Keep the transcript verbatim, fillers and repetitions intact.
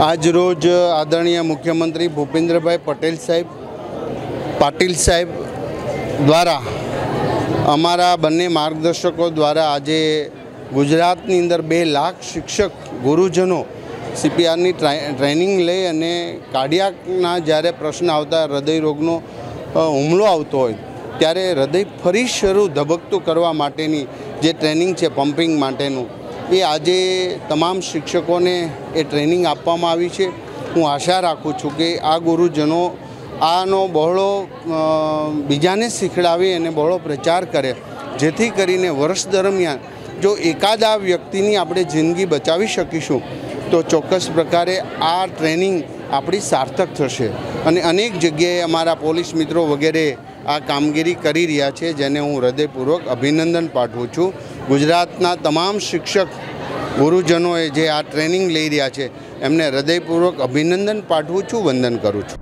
આજ રોજ આદરણીય મુખ્યમંત્રી ભૂપેન્દ્રભાઈ પટેલ સાહેબ પાટીલ સાહેબ દ્વારા અમારા બંને માર્ગદર્શકો દ્વારા આજે ગુજરાતની અંદર બે લાખ શિક્ષક ગુરુજનો સીપીઆરની ટ્રેનિંગ લઈ અને કાર્ડિયાકના જ્યારે પ્રશ્ન આવતા હૃદય રોગનો હુમલો આવતો હોય ત્યારે હૃદય ફરી શરૂ ધબકતું કરવા માટેની જે ટ્રેનિંગ છે પમ્પિંગ માટેનું એ આજે તમામ શિક્ષકોને એ ટ્રેનિંગ આપવામાં આવી છે। હું આશા રાખું છું કે આ ગુરુજનો આનો બહોળો બીજાને શીખડાવી અને બહોળો પ્રચાર કરે, જેથી કરીને વર્ષ દરમિયાન જો એકાદ આ વ્યક્તિની આપણે જિંદગી બચાવી શકીશું તો ચોક્કસ પ્રકારે આ ટ્રેનિંગ આપણી સાર્થક થશે। અને અનેક જગ્યાએ અમારા પોલીસ મિત્રો વગેરે આ કામગીરી કરી રહ્યા છે, જેને હું હૃદયપૂર્વક અભિનંદન પાઠવું છું। ગુજરાતના તમામ શિક્ષક ગુરુજનોએ જે આ ટ્રેનિંગ લઈ રહ્યા છે એમને હૃદયપૂર્વક અભિનંદન પાઠવું છું, વંદન કરું છું।